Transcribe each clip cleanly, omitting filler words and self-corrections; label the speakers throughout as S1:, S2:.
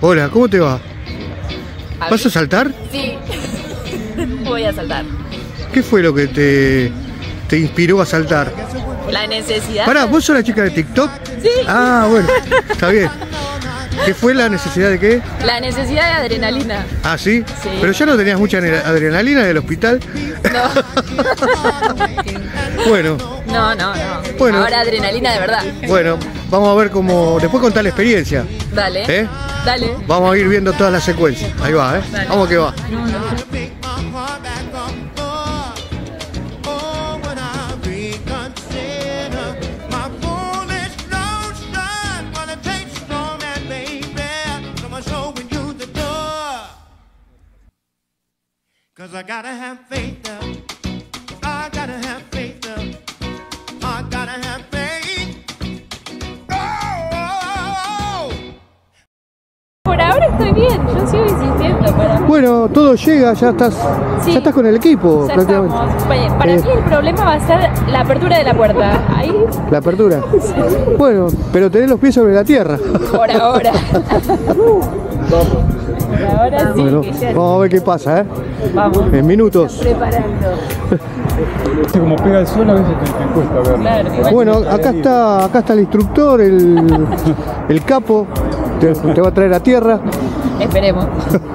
S1: Hola, ¿cómo te va? ¿Vas a saltar?
S2: Sí, voy a saltar.
S1: ¿Qué fue lo que te inspiró a saltar?
S2: La necesidad.
S1: Pará, ¿vos sos la chica de TikTok?
S2: Sí.
S1: Ah, bueno, está bien. ¿Qué fue la necesidad de qué?
S2: La necesidad de adrenalina.
S1: Ah, ¿sí?
S2: Sí.
S1: Pero ya no tenías mucha adrenalina del hospital.
S2: No.
S1: Bueno,
S2: No.
S1: Bueno.
S2: Ahora adrenalina de verdad.
S1: bueno, vamos a ver cómo... Después contar la experiencia.
S2: Dale.
S1: ¿Eh?
S2: Dale.
S1: Vamos a ir viendo todas las secuencias. Ahí va, ¿eh?
S2: Dale.
S1: Vamos que va.
S3: Cause I gotta have faith though. I gotta have faith though. I gotta have faith. Oh.
S2: Por ahora estoy bien, yo sigo insistiendo para mí.
S1: Bueno, todo llega, ya estás con el equipo
S2: Ya
S1: prácticamente.
S2: estamos. Para mí el problema va a ser la apertura de la puerta. Ahí,
S1: La apertura. Bueno, pero tenés los pies sobre la tierra.
S2: por ahora. Por ahora sí,
S1: Bueno,
S2: que ya
S1: vamos a ver qué pasa, ¿eh?
S2: vamos.
S1: En minutos.
S2: Preparando.
S4: Como pega el sol a veces te cuesta verlo.
S2: Claro, igual.
S1: Bueno, acá está el instructor, el capo, te va a traer a tierra.
S2: Esperemos.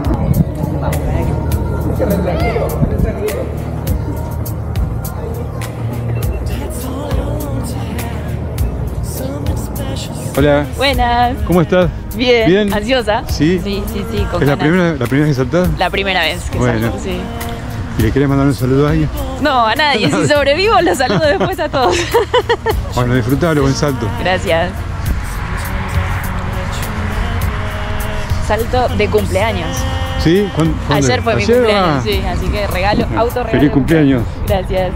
S4: Hola,
S2: Buenas.
S4: ¿cómo estás?
S2: Bien.
S4: Bien.
S2: ¿Ansiosa?
S4: Sí.
S2: Sí, con
S4: ¿Es la
S2: ganas.
S4: primera vez que saltás?
S2: La primera vez que
S4: Bueno.
S2: salgo, sí.
S4: ¿Y le querés mandar un saludo a alguien?
S2: No, a nadie. Si sobrevivo, los saludo después a todos.
S4: Bueno, disfrutalo, buen salto.
S2: Gracias. Salto de cumpleaños.
S4: ¿Sí? ¿Cuándo?
S2: Ayer fue mi
S4: ¿Ayer?
S2: cumpleaños,
S4: Ah.
S2: sí. Así que regalo, autorregalo.
S4: Feliz cumpleaños.
S2: Gracias.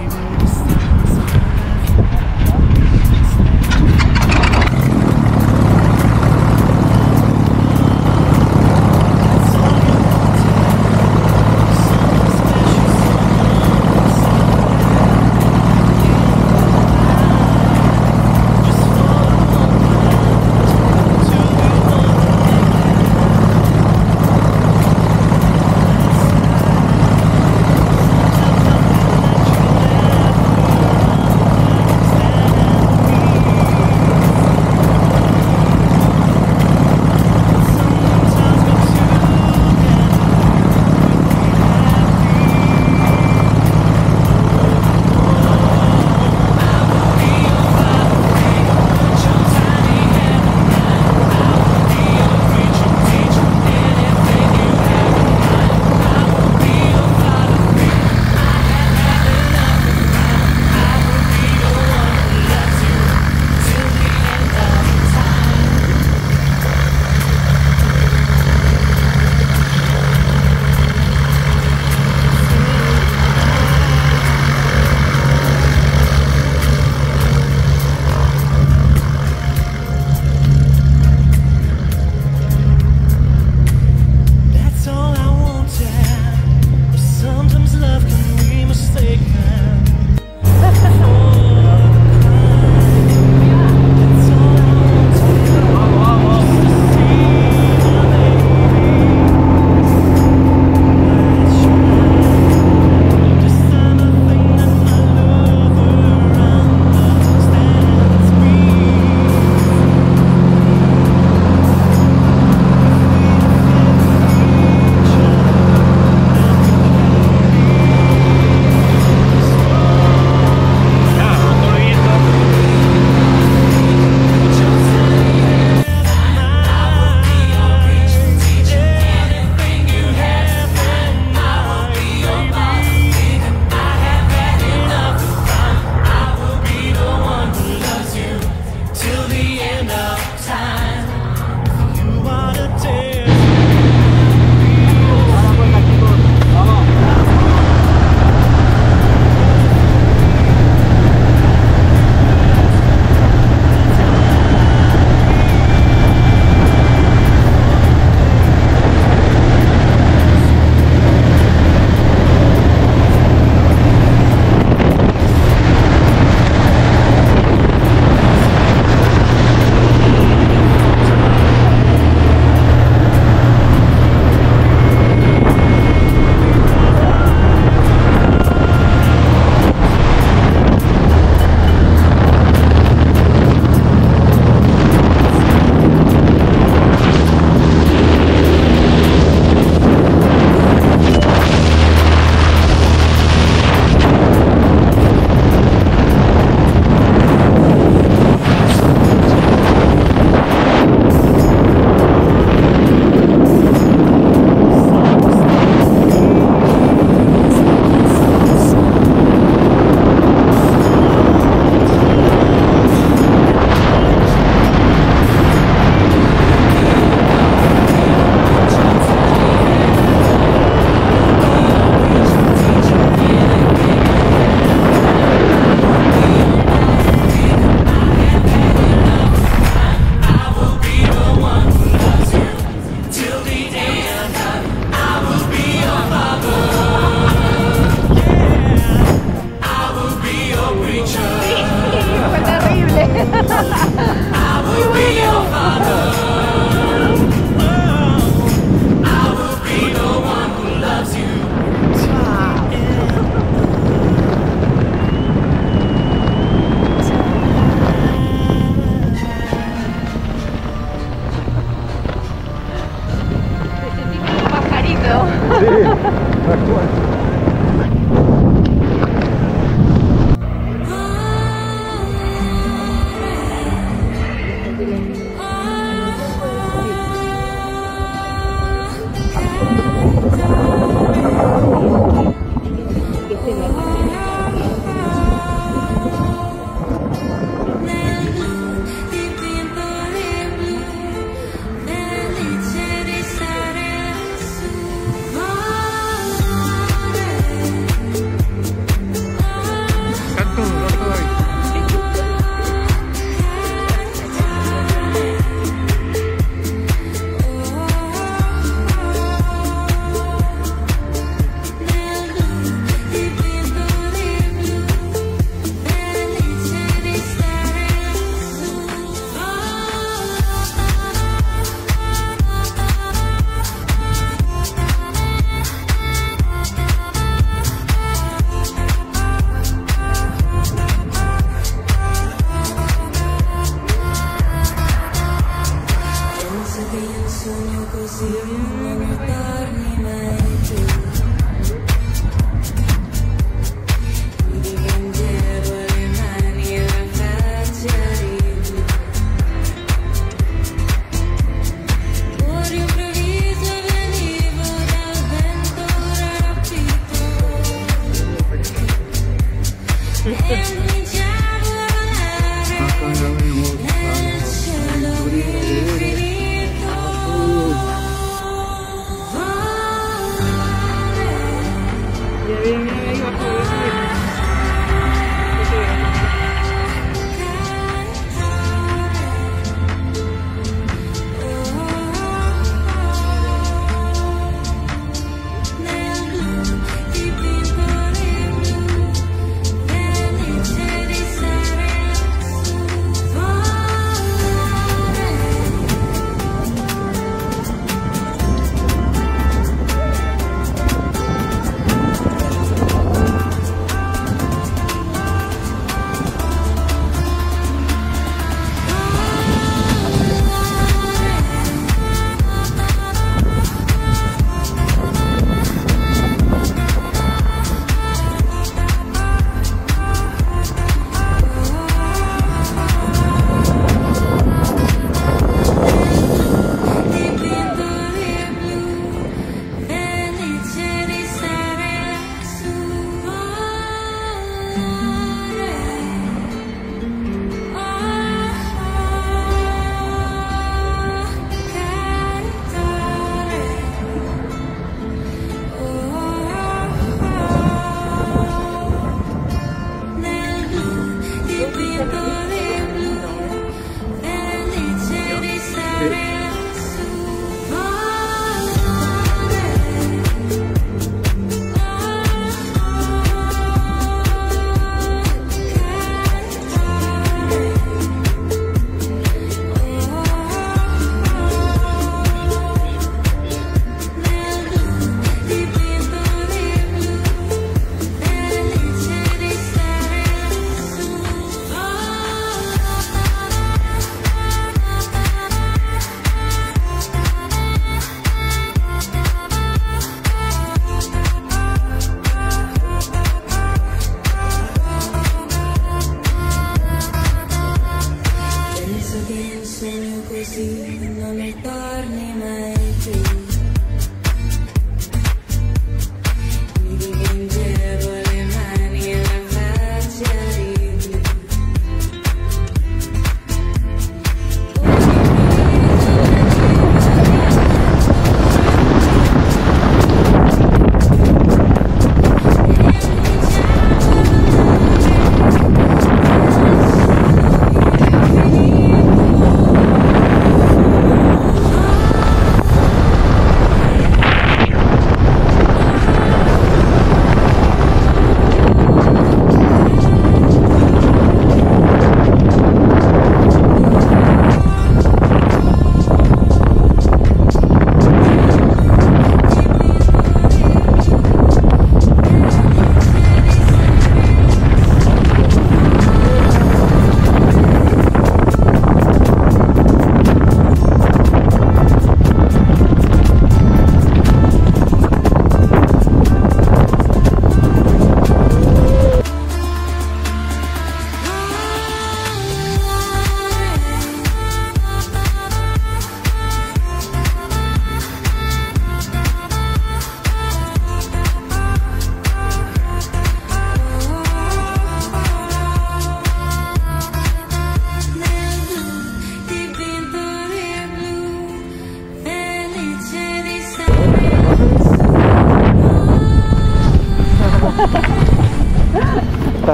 S2: lindo.
S1: Sí, tal cual.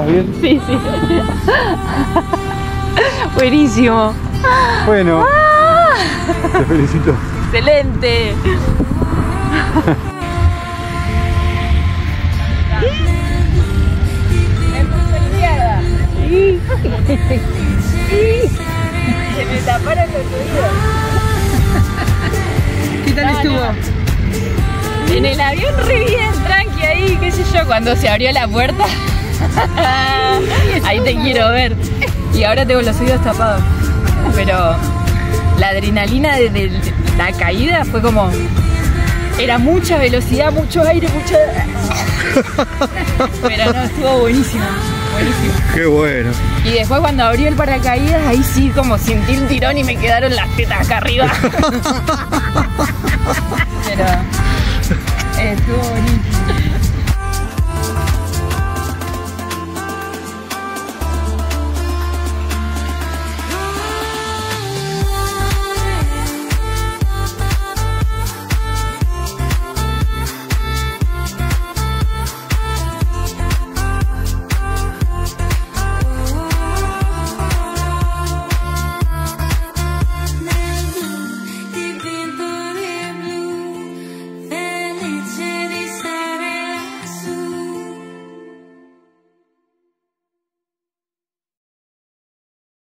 S4: bien?
S2: Sí, sí. Buenísimo.
S4: Bueno, te felicito.
S2: Excelente. Se me taparon los oídos.
S5: ¿Qué tal estuvo?
S2: En el avión re bien, tranqui ahí, qué sé yo, cuando se abrió la puerta. Ahí te quiero ver. Y ahora tengo los oídos tapados. Pero la adrenalina de la caída fue como... Era mucha velocidad, mucho aire, mucho... Pero no, estuvo buenísimo. Buenísimo.
S1: Qué bueno.
S2: Y después cuando abrió el paracaídas, ahí sí como sentí un tirón y me quedaron las tetas acá arriba. Pero